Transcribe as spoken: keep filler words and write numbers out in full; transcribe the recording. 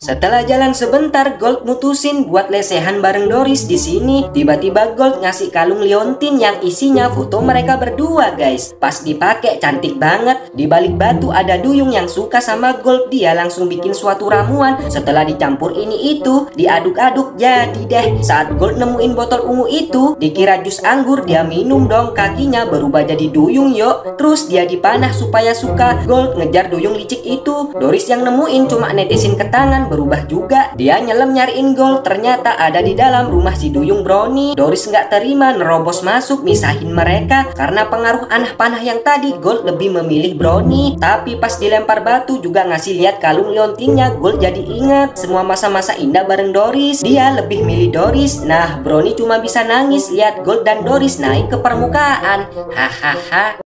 Setelah jalan sebentar, Gold mutusin buat lesehan bareng Doris di sini. Tiba-tiba Gold ngasih kalung liontin yang isinya foto mereka berdua, guys. Pas dipakai cantik banget. Di balik batu ada duyung yang suka sama Gold. Dia langsung bikin suatu ramuan. Setelah dicampur ini itu, diaduk-aduk, jadi deh. Saat Gold nemuin botol ungu itu, dikira jus anggur, dia minum dong. Kakinya berubah jadi duyung yuk. Terus dia dipanah supaya suka. Gold ngejar duyung licik itu. Doris yang nemuin cuma netesin ke tangan, berubah juga. Dia nyelam nyariin Gold, ternyata ada di dalam rumah si duyung Brownie. Doris nggak terima, nerobos masuk misahin mereka. Karena pengaruh anah panah yang tadi, Gold lebih memilih Brownie. Tapi pas dilempar batu juga ngasih lihat kalung liontinnya. Gold jadi ingat semua masa-masa indah bareng Doris. Dia lebih milih Doris. Nah, Brownie cuma bisa nangis lihat Gold dan Doris naik ke permukaan. Hahaha.